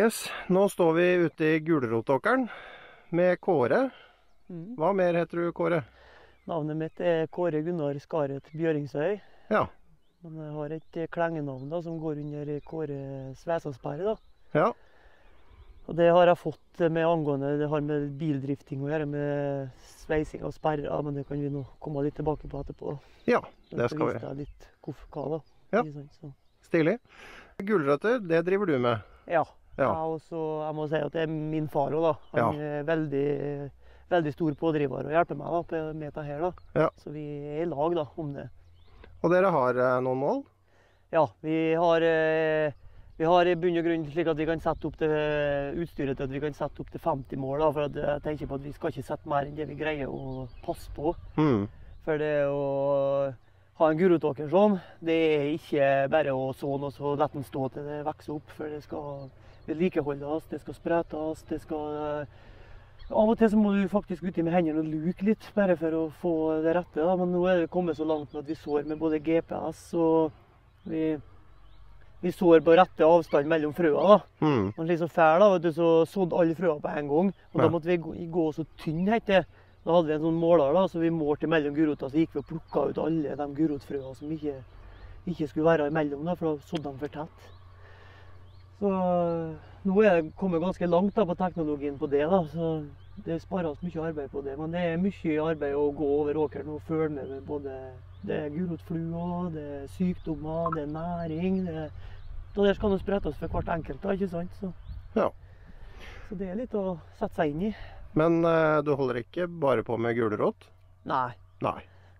Yes, nå står vi ute i Gulrotåkeren med Kåre. Hva mer heter du, Kåre? Navnet mitt er Kåre Gunnar Skaret Bjøringsøy. Ja. Men jeg har et klengenavn da, som går under Kåre Svesansberg. Da. Ja. Og det har jeg fått med angående, det har med bildrifting å gjøre, med sveising av sperrer, men det kan vi nå komme litt tilbake på etterpå. Ja, det skal vi. Jeg vise deg litt hva da. Ja, stilig. Gulrøtter, det driver du med? Ja. Ja. Jeg må si at det er min far også, da. Han er veldig stor pådriver og hjelper meg da, med dette her. Da. Ja. Så vi er i lag da, om det. Og dere har noen mål? Ja, vi har i bunn og grunn slik at vi kan sette opp det utstyret til at vi kan sette opp til 50 mål. Da, for at jeg tenker på at vi skal ikke sette mer enn det vi greier å passe på. For det å ha en gulrotåker sånn, det er ikke bare å sånn og så lette den stå til det vokser opp. For det skal vedlikeholdes, det skal spretes, det skal... Av og til så må du faktisk uti med hendene og luke litt, bare for å få det rette. Da. Men nå er det kommet så langt med at vi sår med både GPS og vi sår på rette avstand mellom frøa. Da. Men liksom fær da, vet du, så sådde alle frøa på en gang. Og da måtte vi gå så tynn, heter det. Da hadde vi en sånn måler, da, så vi målte mellom gulrota, så gikk vi og plukket ut alle de gulrotfrøa som ikke skulle være imellom, da, for da sådde de for tett. Så nå er det kommet ganske langt da, på teknologien på det, da, så det sparer oss mye arbeid på det. Men det er mye arbeid å gå over åkeren og følge med både det er gulrotfluer, det er sykdommer, det er næring. Da der skal det sprettes for hvert enkelt, da, ikke sant? Så. Ja. Så det er litt å sette seg inn i. Men du holder ikke bare på med gulrot? Nei. Nei.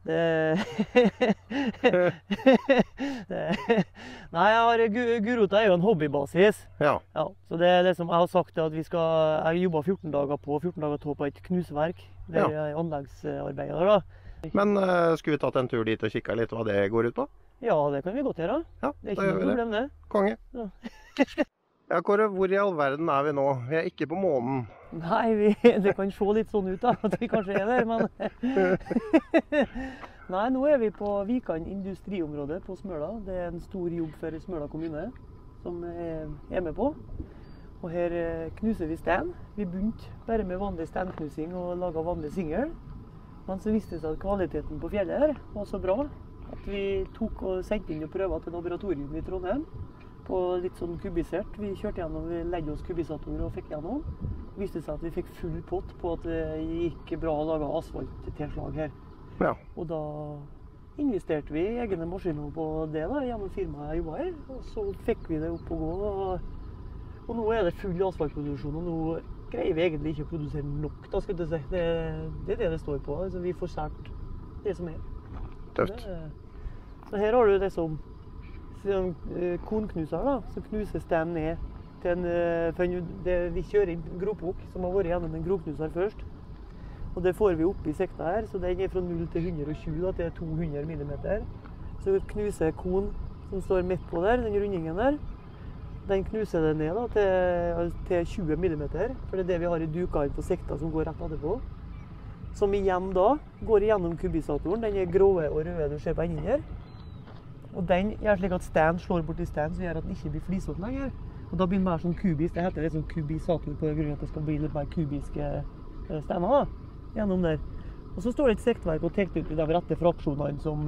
Nei, gulrota er jo en hobbybasis. Ja. Ja, så det er det som jeg har sagt, at jeg jobber 14 dager på, 14 dager på et knuseverk. Det er anleggsarbeider da. Men skulle vi tatt en tur dit og kikket litt hva det går ut på? Ja, det kan vi godt gjøre. Ja, det er ikke noe problem det. Konge. Ja. Ja, Kåre, hvor i all verden er vi nå? Vi er ikke på månen. Nei, det kan se litt sånn ut da, at vi kanskje er der, men... Nei, nå er vi på Vikan industriområde på Smøla. Det er en stor jobb for Smøla kommune som er med på. Og her knuser vi sten. Vi begynte bare med vanlig stenknusing og laget vanlig singel. Men så viste det seg at kvaliteten på fjellet her var så bra at vi tok og sendte inn og prøver til laboratorium i Trondheim. På litt sånn kubisert. Vi kjørte gjennom, vi legde oss kubisatorer og fikk gjennom. Det viste seg at vi fikk full pott på at det gikk bra å lage asfalt-tilslag her. Ja. Og da investerte vi i egne maskiner på det da, gjennom firmaet jeg jobbet her. Og så fikk vi det opp å gå. Og nå er det full asfaltproduksjon, og nå greier vi egentlig ikke å produsere nok, da skal du si. Det er det står på. Altså, vi får sært det som er. Tøft. Så her har du det som kornknuser da, så knuser stenen ned til vi kjører inn gropok som har vært gjennom en gropknuser først. Og det får vi opp i sekta her, så den er fra 0 til 120 da, til 200 mm. Så knuser korn som står midt på der, den rundingen der. Den knuser det ned da, til 20 mm, for det er det vi har i dukene på sekta som går rett etterpå. Som igjen da går gjennom kubisatoren, den er gråe og røde du ser på enden her. Og den gjør slik at sten slår bort i sten, så gjør at den ikke blir flisått lenger. Og da blir den mer sånn kubisk. Det heter liksom kubisator på grunn av at det skal bli litt mer kubiske stener da, gjennom der. Og så står det et sektverk og tekt ut de rette fraksjonene som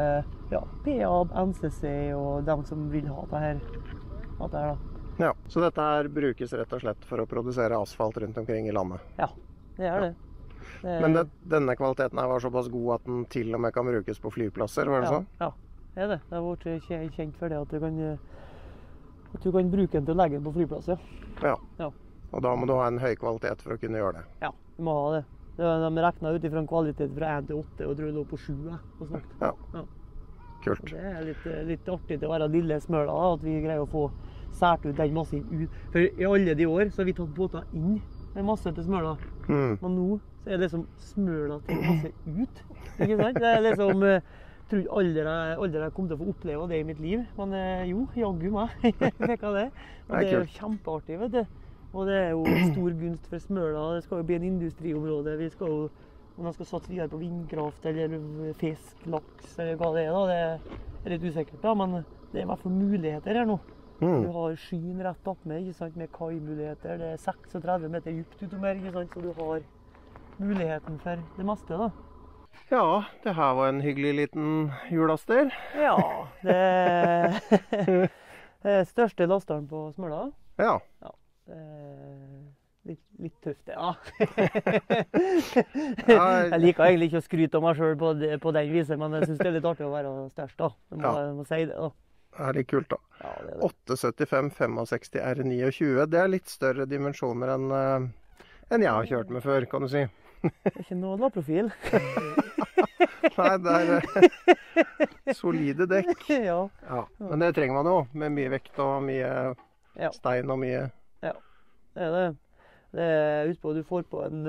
PA, NCC og dem som vil ha det her. Da. Ja, så dette her brukes rett og slett for å produsere asfalt rundt omkring i landet? Ja, det er det. Men denne kvaliteten her var såpass god at den til og med kan brukes på flyplasser, var det sånn? Ja. Det er det. Det har vært kjent for det at du kan bruke den til å legge den på flyplasser. Ja. Og da må du ha en høy kvalitet for å kunne gjøre det? Ja, du må ha det. De regnet ut fra en kvalitet fra 1 til 8, og tror det lå på 7. Ja. Kult. Det er litt artig til å være lille Smøla, at vi greier å få sært ut den massen ut. For i alle de år så har vi tatt båter inn med masse til Smøla. Men nå så er det som Smøla til masse ut. Ikke sant? Det er liksom... Jeg tror aldri jeg kom til å få oppleve det i mitt liv, men jo, jaggu meg, fikk jeg det. Og det er jo kjempeartig, vet du. Og det er jo stor gunst for Smøla, det skal jo bli en industriområde. Vi skal jo, om jeg skal satse videre på vindkraft, eller fisk, laks, eller hva det er da, det er litt usikkert da, men det er i hvert fall muligheter her nå. Du har skyen rett opp med, ikke sant, med kaimuligheter. Det er 36 meter dypt utom her, ikke sant, så du har muligheten for det meste da. Ja, det her var en hyggelig liten hjullaster. Ja, det er største lasteren på Smøla. Ja. Ja, litt tøft det, ja. Jeg liker egentlig ikke å skryte av meg selv på den viset, men jeg synes det er litt artig å være størst da. Jeg må si det da. Det er litt kult da. Ja, det er det. 875 65 R29, det er litt større dimensjoner enn jeg har kjørt med før, kan du si. Det er ikke noe lavprofil. Nei, det er solide dekk. Ja. Ja, men det trenger man jo, med mye vekt og mye stein og mye. Ja, det er det. Det er utpå, du får på en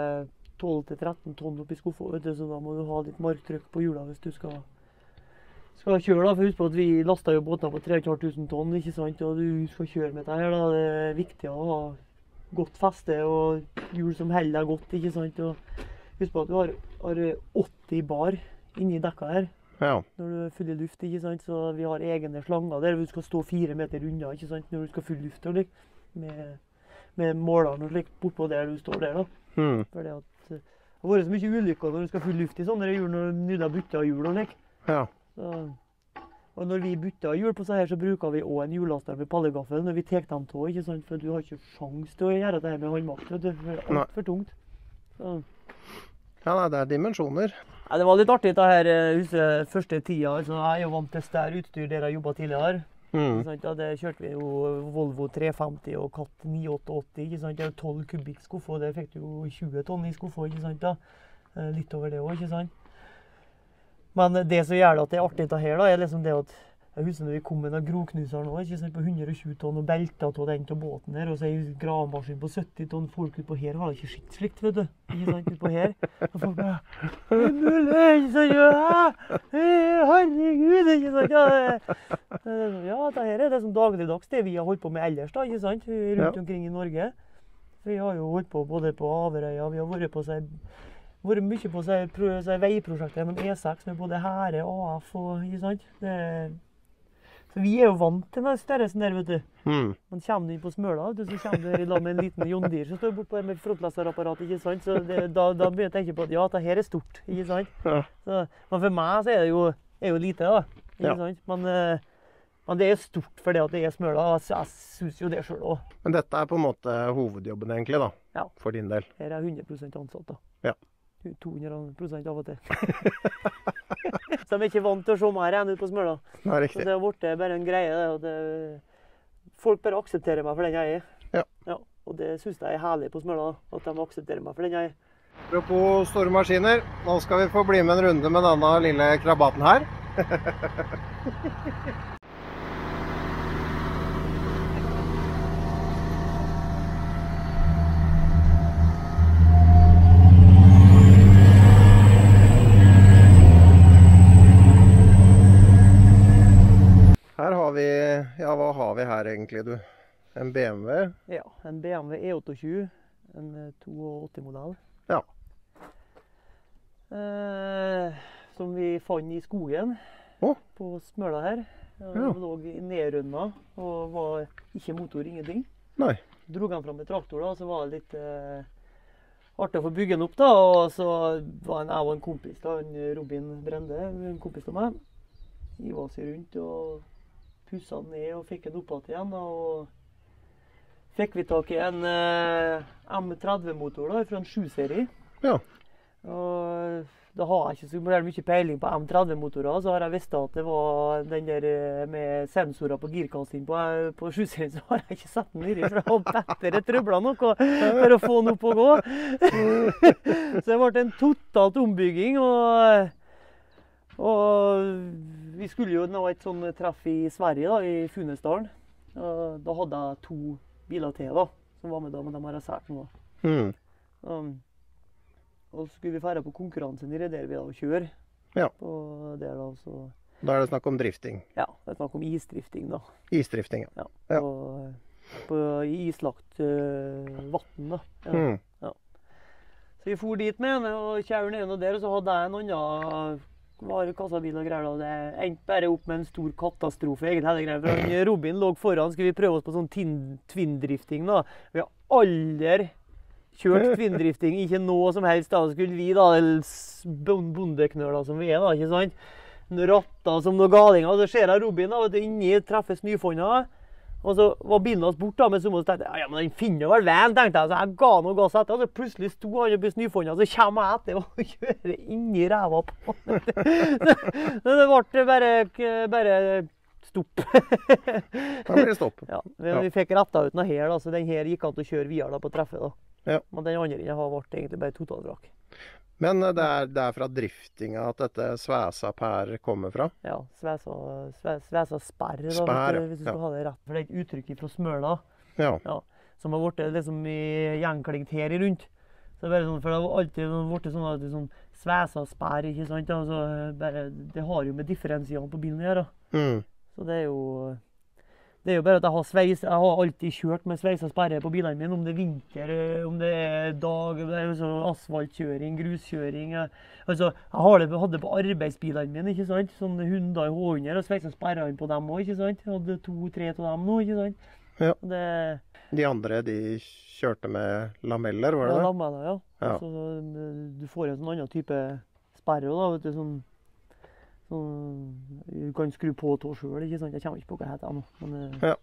12-13 tonn oppi skuffa, vet du, så da må du ha litt marktrykk på hjula hvis du skal kjøre da, for husk på at vi lastet jo båter på 3500 tonn, ikke sant, og du skal kjøre med dette her da, det er viktig å ha godt feste og hjul som holder deg godt, ikke sant, og husk på at du har 80 bar inni dekka her, når du fyller luft, ikke sant, så vi har egne slanger der, du skal stå 4 meter unna, ikke sant, når du skal fylle luft, og med målene og slik, bortpå der du står der da, fordi at det har vært så mye ulykker når du skal fylle luft i sånne hjul, når du nylig har byttet hjul og slik. Ja. Og når vi bytter hjul på så her, så bruker vi også en hjullaster med pallegaffel når vi tek dem til, ikke sant? For du har ikke sjans til å gjøre det her med håndmakt, vet du, for det er alt for tungt. Så. Ja, nei, det er dimensjoner. Ja, det var litt artig det her huset første tida, altså jeg er jo vant til større utstyr der jeg jobbet tidligere. Ja, det kjørte vi jo Volvo 350 og Cat 988, ikke sant? Det er jo 12 kubikk skuffe, og det fikk du jo 20 tonn i skuffe, ikke sant da? Litt over det også, ikke sant? Men det som gjør det at det er artig det her da, er liksom det at jeg husker når vi kom med en groknuser nå, ikke sant, på 120 tonn og beltet av den til båten her, og så er en gravemaskin på 70 tonn, folk ut på her har ikke skitt slikt, vet du, ikke sant, ut på her. Og folk bare, det er mulig, ikke sant, herregud, ikke sant, ja, det her er det som dagligdags, det vi har holdt på med ellers da, ikke sant, rundt omkring i Norge. Vi har jo holdt på både på Averøya, vi har vært mye på veiprosjekter gjennom E6 med både Hære, AF og, ikke sant? Så vi er jo vant til den størrelsen der, vet du. Man kommer inn på Smøla, så kommer du her i lag med en liten John Deere som står bortpå med frontlasserapparat, ikke sant? Så da begynner jeg å tenke på at ja, dette her er stort, ikke sant? Så, men for meg så er det jo lite da, ikke sant? Men det er stort for det at det er Smøla, og jeg synes jo det selv også. Men dette er på en måte hovedjobben egentlig da, for din del? Her er 100% ansatt da. Ja. 200% av og til. Så de er ikke vant til å se meg igjen ut på Smøla. Nei, riktig. Så det har vært bare en greie, folk bare aksepterer meg for den jeg er. Ja. Og det synes jeg er herlig på Smøla, at de aksepterer meg for den jeg er. Apropos store maskiner, nå skal vi få bli med en runde med denne lille krabaten her. Her har vi, ja, hva har vi her egentlig, du? En BMW? Ja, en BMW E28, en 82-modell. Ja. Som vi fant i skogen på Smøla her. Den lå nedrundet og var ikke motor, ingenting. Nei. Drog han fram med traktor da, så var det litt artig å få bygge den opp da, og så var jeg og en kompis da, Robin Brende, en kompis av meg. Vi var oss rundt og pusset den ned og fikk den opp igjen, og fikk vi tak i en M30-motor da, fra en 7-serie. Ja. Og da har jeg ikke så mye peiling på M30-motorer, så har jeg visst at det var den der med sensorer på girkassen på 7-serien, så har jeg ikke sett den nedi, for jeg har bedre trøbler noe for å få den opp og gå. Så det ble en totalt ombygging, og vi skulle jo nå et sånn treff i Sverige da, i Funäsdalen. Da hadde jeg 2 biler til da, som var med da, men de har jeg sært nå. Og så skulle vi fære på konkurransen i Redervia og kjøre på der da, så... Da er det snakk om drifting? Ja, det er snakk om isdrifting da. Isdrifting, ja. På islagt vatten da. Så vi for dit med henne og kjører ned der, og så hadde jeg en annen var kassabil og greier da. Det endte bare opp med en stor katastrofe, egentlig hele greia. For Robin lå foran, skulle vi prøve oss på sånn twin-drifting da. Vi har aldri kjørt twin-drifting, ikke noe som helst da. Så skulle vi da, bondeknøler som vi da, ikke sant? Ratta som noe galinger, og så ser jeg Robin da, vet du, inni treffer snøfonda. Og så var bilen hans bort da, men så tenkte jeg, ja, men den finner vel veien, tenkte jeg. Så jeg ga noe gass etter, og så plutselig sto han oppe i snøfonda, så kommer jeg etter og kjører inni ræva på. Det ble bare stopp. Da blir det stopp. Ja, vi fikk retta ut noe her da, så den her gikk an til å kjøre videre da på treffet da. Ja. Men den andre har vært egentlig bare totalvrak. Men det er fra driftinga at dette svesa pær kommer fra? Ja, svesa sperr, da, Spær, hvis du skal ha det rett. For det er et uttrykk fra Smøla, Ja. som har vært liksom gjenklingt her i rundt. Så det er bare sånn, for det har alltid vært sånn at det sånn svesa sperr, ikke sant? Altså, det har jo med differensiene på bilen å gjøre. Så det er jo bare at jeg har alltid kjørt med sveisa sperre på bilene mine, om det er vinter, om det er dag, det er jo asfaltkjøring, gruskjøring. Altså, jeg hadde på arbeidsbilene mine, ikke sant? Sånn Hyundai H100 og sveisa sperrene på dem også, ikke sant? Jeg hadde 2-3 av dem nå, ikke sant? Ja. De andre, de kjørte med lameller, var det det? Ja, lameller, ja. Ja. Så du får en sånn annen type sperre da, vet du, sånn du kan skru på tå selv, ikke sant? Jeg kommer ikke på hva det heter nå. Men, Ja.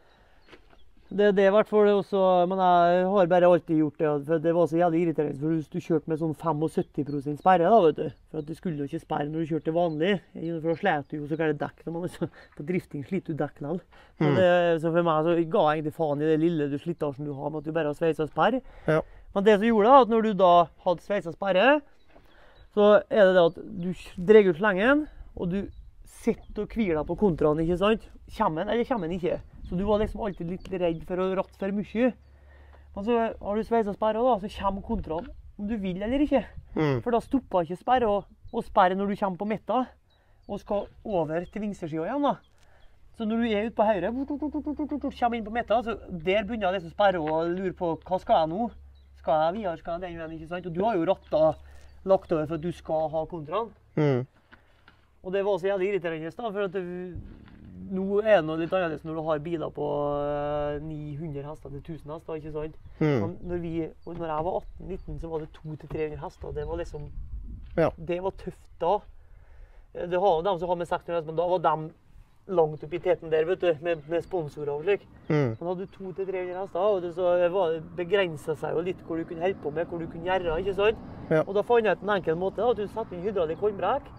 Det er i hvert fall også, men jeg har bare alltid gjort det, for det var så jævlig irriterende, for du kjørte med sånn 75% sperre da, vet du. For at du skulle jo ikke sperre når du kjørte vanlig, for da slet du jo så kallet dekk, på drifting sliter du dekk lall. Så for meg så ga jeg egentlig faen i det lille slitasjen du har med at du bare har sveisa sperre. Ja. Men det som gjorde da, at når du da hadde sveisa sperre, så er det at du dreier ut slengen, og du sitter og kviler deg på kontraen, ikke sant? Kommer den, eller kommer den ikke? Så du var liksom alltid litt redd for å ratte for mye. Men så har du sveisa sperre da, så kommer kontraen om du vil eller ikke. For da stopper ikke sperre og sperre når du kommer på midten, og skal over til venstresiden igjen da. Så når du er ute på høyre, kommer inn på midten, så der begynner jeg liksom sperre og lure på, hva skal jeg nå? Skal jeg videre, skal jeg den veien, ikke sant? Og du har jo lagt over for at du skal ha kontraen. Og det var så jævlig irriterende da, for at nå er det noe litt annerledes når du har biler på 900 hester til 1000 hester, ikke sant? Når jeg var 18-19 så var det 200-300 hester, det var liksom, det var tøft da. Det har de som har med 600 hester, men da var de langt opp i teten der, vet du, med sponsorer og slik. Man hadde 200-300 hester, og det begrenset seg jo litt hvor du kunne holde på med, hvor du kunne gjøre, ikke sant? Og da fant jeg ut en enkel måte da, at du satte inn hydraulikk håndbrekk,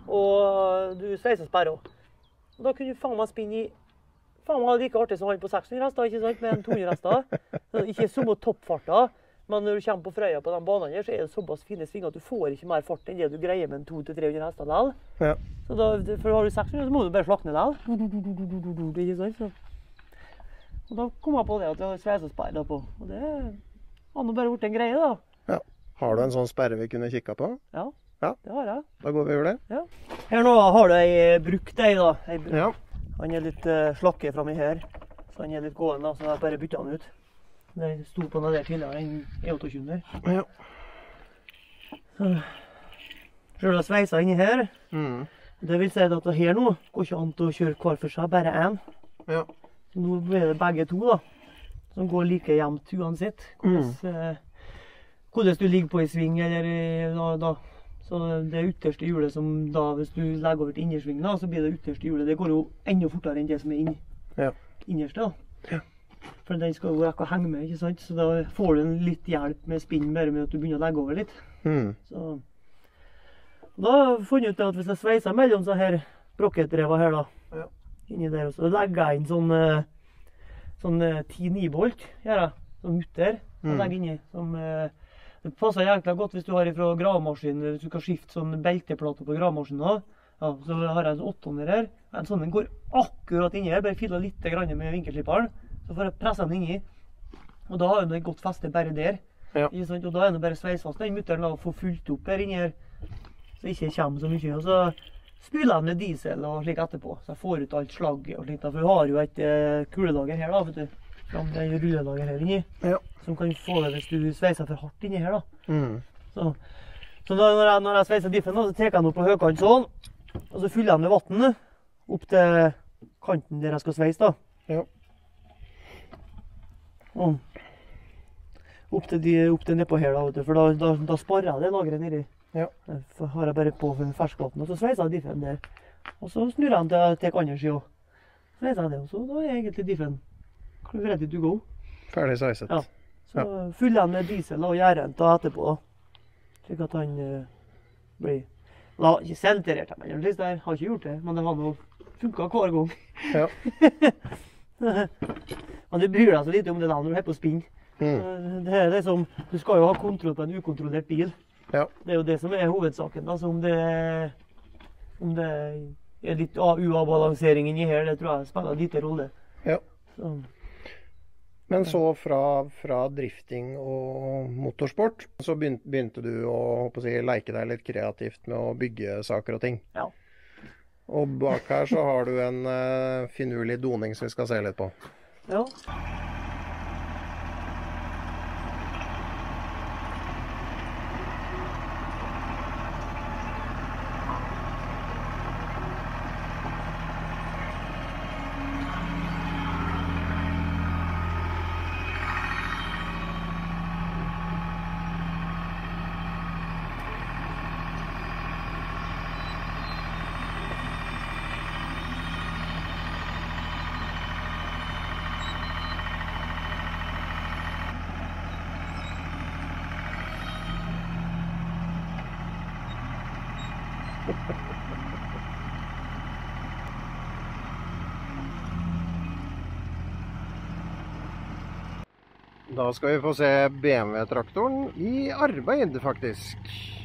og du sveiser sperre. Og da kunne du faen meg spinne i like artig som han på 600 hester, ikke sant, med en 200 hester. Ikke som toppfarta, men når du kommer på Frøya på de banene her, så er det såpass fine svinger at du får ikke mer fart enn det du greier med en 200-300 hester lell. Så da, for har du 600, så må du bare slakne lell. Ikke sant, så. Og da kom jeg på det at jeg har sveiset sperre på, og det har nå bare vært en greie da. Ja. Har du en sånn sperre vi kunne kikket på? Ja. Ja, det har jeg. Da går vi over det. Ja. Her nå har du ei brukt ei da. Ja. Han er litt slakke fremme her, så han er litt gående da, så jeg bare bytter han ut. Det sto på den der tidligere, en E28. Ja. Så ser du sveisa inni her. Det vil si at her nå går ikke an til å kjøre hver for seg, bare en. Ja. Så nå blir det begge to da, som går like jevnt uansett. Hvordan du ligger på i sving, eller da. Så det ytterste hjulet som da, hvis du legger over til innersving da, så blir det ytterste hjulet. Det går jo enda fortere enn det som er innerste da. Ja. For den skal jo rekke å henge med, ikke sant? Så da får du litt hjelp med spinn, bare med at du begynner å legge over litt. Så da har jeg funnet ut at hvis jeg sveiser mellom så her brokketrever her da, inni der, så legger jeg inn sånn 10-9-bolt, gjør jeg, sånn mutter, jeg legger inni, som det passer jækla godt hvis du har fra gravemaskinen, hvis du skal skifte sånn belteplater på gravemaskinen. Ja, så har jeg en 800 her. En sånn den går akkurat inni her, bare filer litt med vinkelslipperen. Så får jeg presse den inni. Og da har den et godt feste bare der. Ikke sant? Og da er den bare sveisfast den mutteren og får fullt opp her inni her. Så det ikke kommer så mye. Og så spyler jeg med diesel og slik etterpå. Så jeg får ut alt slagget og slikt. For jeg har jo et kulelager her da, vet du. Det er rullelager her inni. Som kan få det hvis du sveiser for hardt inni her da. Så Så når jeg sveiser diffen, så trekker jeg den opp på høykant sånn, og så fyller jeg den med vann opp til kanten der jeg skal sveise da. Ja. Og opp til nedpå her da, vet du, for da sparer jeg det lagret nedi. Ja. Så har jeg bare på ferskvann, og så sveiser jeg diffen der. Og så snurrer jeg den til jeg tar andre siden. Sveiser jeg det, og så da er egentlig diffen ready to go. Ferdig sveiset. Ja. Så fyller jeg den med diesel og gjærent da etterpå da. Slik at han blir... Da har ikke senterert jeg meg egentlig der, har ikke gjort det, men det har nå funket hver gang. Ja. Men du bryr deg så lite om det da når du er på spinn. Det er liksom, du skal jo ha kontroll på en ukontrollert bil. Ja. Det er jo det som er hovedsaken. Altså om det er litt uavbalansering inni her, det tror jeg spiller lite rolle. Ja. Så. Men så fra drifting og motorsport, så begynte du å leke deg litt kreativt med å bygge saker og ting. Ja. Og bak her så har du en finurlig doning som vi skal se litt på. Ja. Da skal vi få se BMW-traktoren i arbeid, faktisk.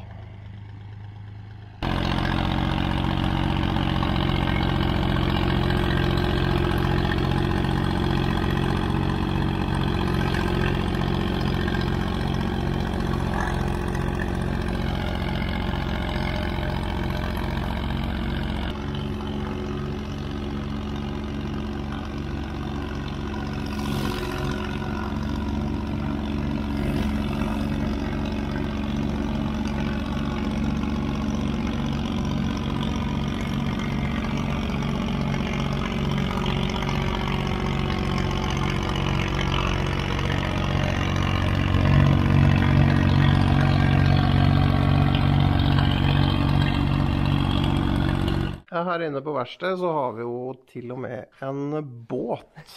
Her inne på verkstedet så har vi jo til og med en båt.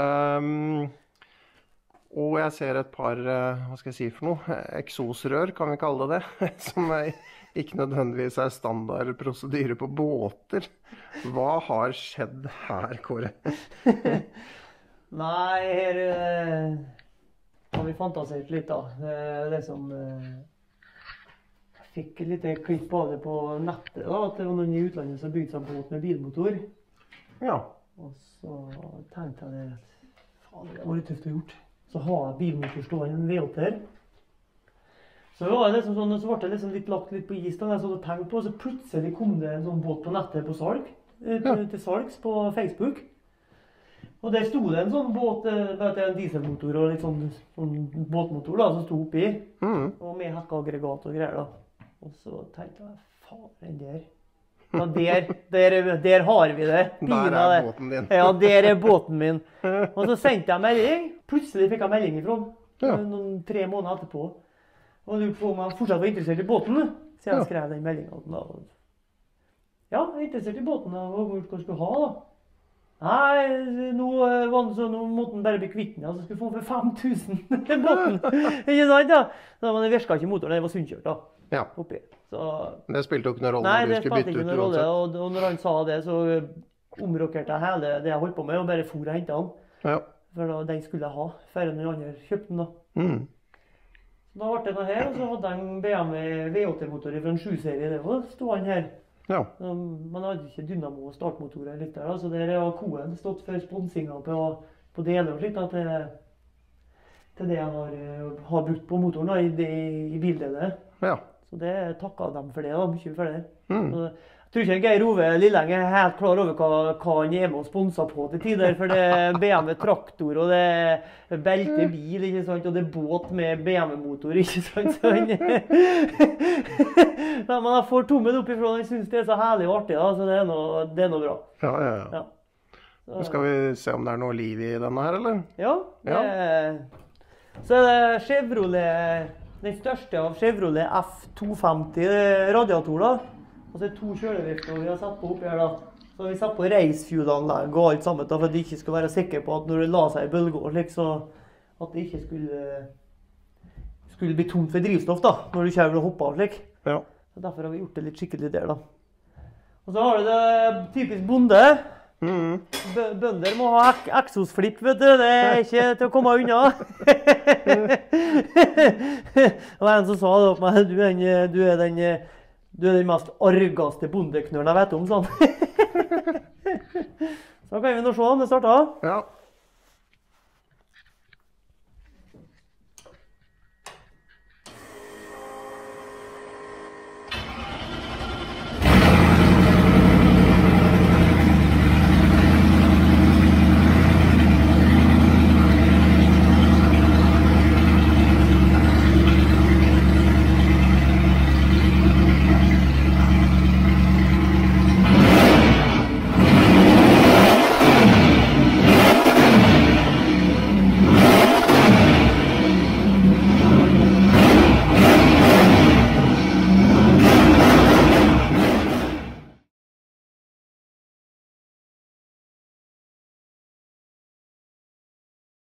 Og jeg ser et par, hva skal jeg si for noe, eksosrør kan vi kalle det, som ikke nødvendigvis er standard prosedyre på båter. Hva har skjedd her, Kåre? Nei, her har vi fantasert litt da. Det som... Jeg fikk litt klipp av det på nettet da, at det var noen i utlandet som bygde seg båt med bilmotor. Ja. Og så tenkte jeg det, faen, det var litt tøft å gjort. Så har jeg bilmotor stående en V8 her. Så var det liksom sånn, så ble det liksom litt lagt litt på is da, jeg så det tenkt på, så plutselig kom det en sånn båt på nettet på salg, til salgs på Facebook. Og der sto det en sånn båt, med en dieselmotor og litt sånn båtmotor da, som sto oppi, og med hekkeaggregat og greier da. Og så tenkte jeg, faen, den der. Ja, der har vi det. Der er båten din. Ja, der er båten min. Og så sendte jeg melding. Plutselig fikk jeg melding ifra noen 3 måneder etterpå. Og lurte på om jeg fortsatt var interessert i båten. Så jeg skrev den meldingen. Ja, jeg er interessert i båten. Hva skal du ha da? Nei, nå måtte den bare bli kvitt den, så skulle jeg få den for 5 000 båten. Ikke sant da? Men det virket ikke motoren, det var sundkjørt da. Ja. Oppi. Så... Det spilte jo ikke noen rolle når du skulle bytte ut uansett. Nei, det spilte ikke noen rolle, og når han sa det, så omrokerte jeg hele det jeg holdt på med, og bare for og hentet han. Ja. For da, den skulle jeg ha, før noen andre kjøpte den da. Så da ble det noe her, og så hadde jeg en BMW V8-motor fra en 7-serie, det var stod han her. Ja. Man hadde ikke dynamo og startmotorer litt der, så der har Koen stått for sponsinga på deler og slikt, til det jeg har brukt på motoren da, i bildelet. Ja. Så det takket dem for det, da, mye for det. Så, jeg tror ikke Geir Ove Lilleng er helt klar over hva han er med og sponser på til tider, for det er BMW traktor, og det er beltebil, ikke sant, og det er båt med BMW-motor, ikke sant, så han... Men han får tommen opp ifra, han synes det er så herlig og artig, da, så det er noe bra. Ja. Så skal vi se om det er noe liv i denne her, eller? Ja. Så er det Chevrolet, den største av Chevrolet F250 radiator, da. Og så er det 2 kjølevifter vi har satt på oppi her da. Så har vi satt på racefuel-anlegg og alt sammen da, for at de ikke skal være sikre på at når det la seg i bølger, slik, så at det ikke skulle bli tomt for drivstoff da, når du kjører og hopper av slik. Ja. Så derfor har vi gjort det litt skikkelig der da. Og så har du det typisk bonde. Bønder må ha eksosflipp, vet du. Det er ikke til å komme unna. Det var en som sa det opp meg, du er den mest argaste bondeknøren jeg vet om, sånn. Så kan vi nå se om det starter. Ja.